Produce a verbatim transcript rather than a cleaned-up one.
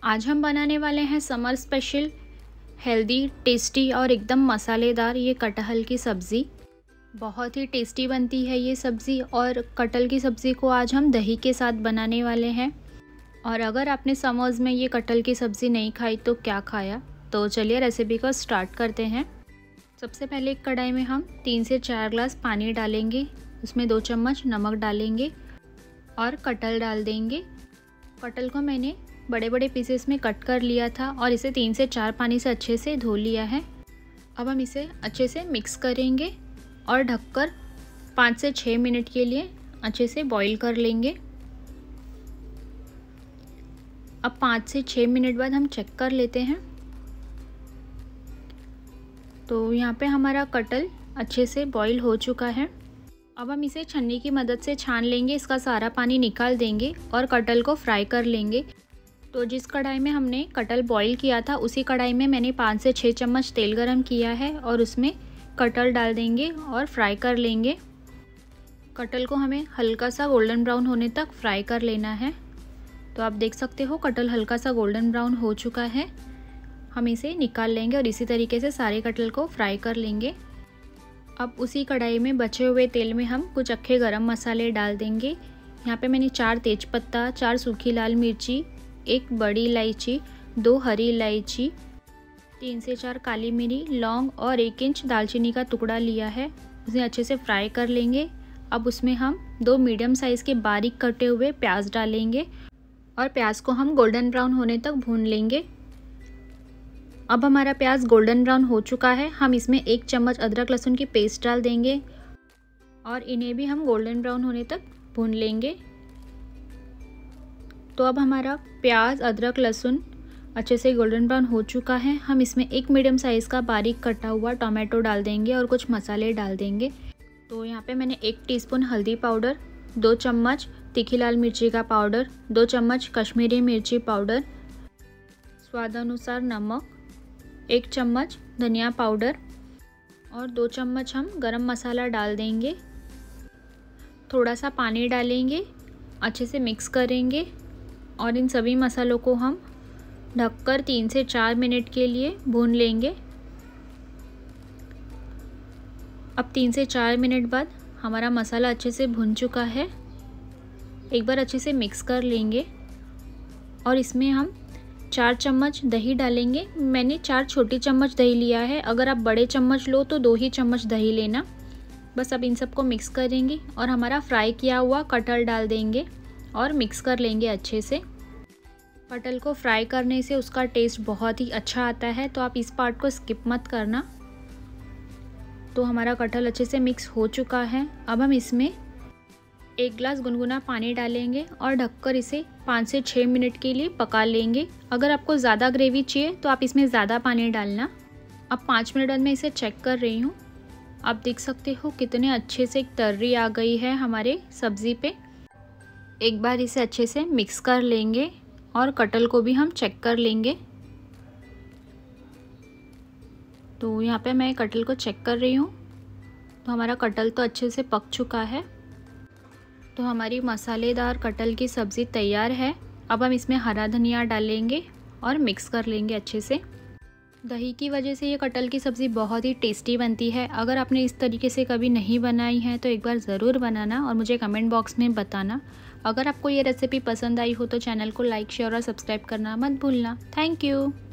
आज हम बनाने वाले हैं समर स्पेशल हेल्दी, टेस्टी और एकदम मसालेदार ये कटहल की सब्ज़ी। बहुत ही टेस्टी बनती है ये सब्ज़ी और कटहल की सब्ज़ी को आज हम दही के साथ बनाने वाले हैं। और अगर आपने समर्स में ये कटहल की सब्ज़ी नहीं खाई तो क्या खाया। तो चलिए रेसिपी को स्टार्ट करते हैं। सबसे पहले एक कढ़ाई में हम तीन से चार ग्लास पानी डालेंगे, उसमें दो चम्मच नमक डालेंगे और कटहल डाल देंगे। कटहल को मैंने बड़े बड़े पीसेस में कट कर लिया था और इसे तीन से चार पानी से अच्छे से धो लिया है। अब हम इसे अच्छे से मिक्स करेंगे और ढककर पाँच से छः मिनट के लिए अच्छे से बॉईल कर लेंगे। अब पाँच से छः मिनट बाद हम चेक कर लेते हैं। तो यहाँ पे हमारा कटहल अच्छे से बॉईल हो चुका है। अब हम इसे छन्नी की मदद से छान लेंगे, इसका सारा पानी निकाल देंगे और कटहल को फ्राई कर लेंगे। तो जिस कढ़ाई में हमने कटहल बॉईल किया था उसी कढ़ाई में मैंने पाँच से छः चम्मच तेल गरम किया है और उसमें कटहल डाल देंगे और फ्राई कर लेंगे। कटहल को हमें हल्का सा गोल्डन ब्राउन होने तक फ्राई कर लेना है। तो आप देख सकते हो कटहल हल्का सा गोल्डन ब्राउन हो चुका है। हम इसे निकाल लेंगे और इसी तरीके से सारे कटहल को फ्राई कर लेंगे। अब उसी कढ़ाई में बचे हुए तेल में हम कुछ अक्खे गरम मसाले डाल देंगे। यहाँ पे मैंने चार तेज़पत्ता, चार सूखी लाल मिर्ची, एक बड़ी इलायची, दो हरी इलायची, तीन से चार काली मिरी, लौंग और एक इंच दालचीनी का टुकड़ा लिया है। उसे अच्छे से फ्राई कर लेंगे। अब उसमें हम दो मीडियम साइज़ के बारीक कटे हुए प्याज डालेंगे और प्याज को हम गोल्डन ब्राउन होने तक भून लेंगे। अब हमारा प्याज गोल्डन ब्राउन हो चुका है। हम इसमें एक चम्मच अदरक लहसुन की पेस्ट डाल देंगे और इन्हें भी हम गोल्डन ब्राउन होने तक भून लेंगे। तो अब हमारा प्याज, अदरक, लहसुन अच्छे से गोल्डन ब्राउन हो चुका है। हम इसमें एक मीडियम साइज़ का बारीक कटा हुआ टोमेटो डाल देंगे और कुछ मसाले डाल देंगे। तो यहाँ पे मैंने एक टीस्पून हल्दी पाउडर, दो चम्मच तीखी लाल मिर्ची का पाउडर, दो चम्मच कश्मीरी मिर्ची पाउडर, स्वादानुसार नमक, एक चम्मच धनिया पाउडर और दो चम्मच हम गरम मसाला डाल देंगे। थोड़ा सा पानी डालेंगे, अच्छे से मिक्स करेंगे और इन सभी मसालों को हम ढककर तीन से चार मिनट के लिए भून लेंगे। अब तीन से चार मिनट बाद हमारा मसाला अच्छे से भुन चुका है। एक बार अच्छे से मिक्स कर लेंगे और इसमें हम चार चम्मच दही डालेंगे। मैंने चार छोटी चम्मच दही लिया है, अगर आप बड़े चम्मच लो तो दो ही चम्मच दही लेना। बस अब इन सबको मिक्स करेंगे और हमारा फ्राई किया हुआ कटहल डाल देंगे और मिक्स कर लेंगे अच्छे से। कटहल को फ्राई करने से उसका टेस्ट बहुत ही अच्छा आता है, तो आप इस पार्ट को स्किप मत करना। तो हमारा कटहल अच्छे से मिक्स हो चुका है। अब हम इसमें एक गिलास गुनगुना पानी डालेंगे और ढककर इसे पाँच से छः मिनट के लिए पका लेंगे। अगर आपको ज़्यादा ग्रेवी चाहिए तो आप इसमें ज़्यादा पानी डालना। अब पाँच मिनट बाद मैं इसे चेक कर रही हूँ। आप देख सकते हो कितने अच्छे से एक तर्री आ गई है हमारे सब्ज़ी पे। एक बार इसे अच्छे से मिक्स कर लेंगे और कटहल को भी हम चेक कर लेंगे। तो यहाँ पे मैं कटहल को चेक कर रही हूँ। तो हमारा कटहल तो अच्छे से पक चुका है। तो हमारी मसालेदार कटहल की सब्ज़ी तैयार है। अब हम इसमें हरा धनिया डालेंगे और मिक्स कर लेंगे अच्छे से। दही की वजह से ये कटहल की सब्ज़ी बहुत ही टेस्टी बनती है। अगर आपने इस तरीके से कभी नहीं बनाई है तो एक बार ज़रूर बनाना और मुझे कमेंट बॉक्स में बताना। अगर आपको ये रेसिपी पसंद आई हो तो चैनल को लाइक, शेयर और सब्सक्राइब करना मत भूलना। Thank you.